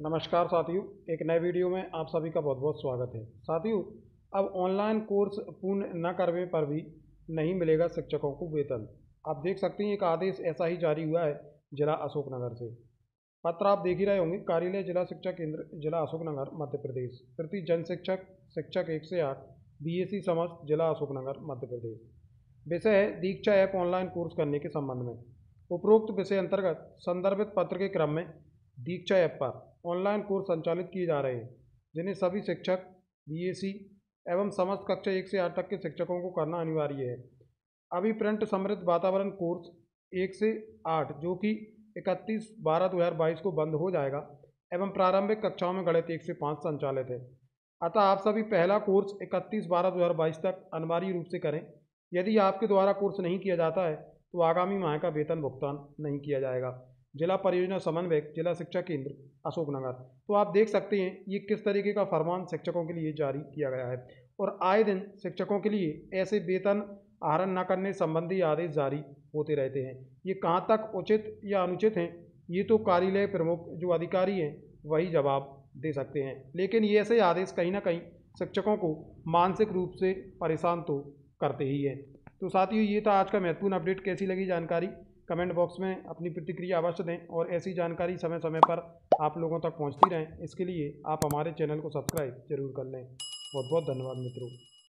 नमस्कार साथियों, एक नए वीडियो में आप सभी का बहुत बहुत स्वागत है। साथियों, अब ऑनलाइन कोर्स पूर्ण न करने पर भी नहीं मिलेगा शिक्षकों को वेतन। आप देख सकते हैं एक आदेश ऐसा ही जारी हुआ है जिला अशोकनगर से। पत्र आप देख ही रहे होंगे, कार्यालय जिला शिक्षा केंद्र जिला अशोकनगर मध्य प्रदेश, प्रति जन शिक्षक शिक्षक 1 से 8 BSc समस्त जिला अशोकनगर मध्य प्रदेश। विषय है दीक्षा ऐप ऑनलाइन कोर्स करने के संबंध में। उपरोक्त विषय अंतर्गत संदर्भित पत्र के क्रम में दीक्षा ऐप पर ऑनलाइन कोर्स संचालित किए जा रहे हैं, जिन्हें सभी शिक्षक BSc एवं समस्त कक्षा 1 से 8 तक के शिक्षकों को करना अनिवार्य है। अभी प्रिंट समृद्ध वातावरण कोर्स 1 से 8 जो कि 31/12/2022 को बंद हो जाएगा एवं प्रारंभिक कक्षाओं में गणित 1 से 5 संचालित है। अतः आप सभी पहला कोर्स 31/12/2022 तक अनिवार्य रूप से करें। यदि आपके द्वारा कोर्स नहीं किया जाता है तो आगामी माह का वेतन भुगतान नहीं किया जाएगा। जिला परियोजना समन्वयक जिला शिक्षा केंद्र अशोकनगर। तो आप देख सकते हैं ये किस तरीके का फरमान शिक्षकों के लिए जारी किया गया है और आए दिन शिक्षकों के लिए ऐसे वेतन आहरण न करने संबंधी आदेश जारी होते रहते हैं। ये कहाँ तक उचित या अनुचित हैं, ये तो कार्यालय प्रमुख जो अधिकारी हैं वही जवाब दे सकते हैं, लेकिन ये ऐसे आदेश कहीं ना कहीं शिक्षकों को मानसिक रूप से परेशान तो करते ही हैं। तो साथियों, ये था आज का महत्वपूर्ण अपडेट। कैसी लगी जानकारी कमेंट बॉक्स में अपनी प्रतिक्रिया अवश्य दें और ऐसी जानकारी समय समय पर आप लोगों तक पहुंचती रहें, इसके लिए आप हमारे चैनल को सब्सक्राइब जरूर कर लें। बहुत बहुत धन्यवाद मित्रों।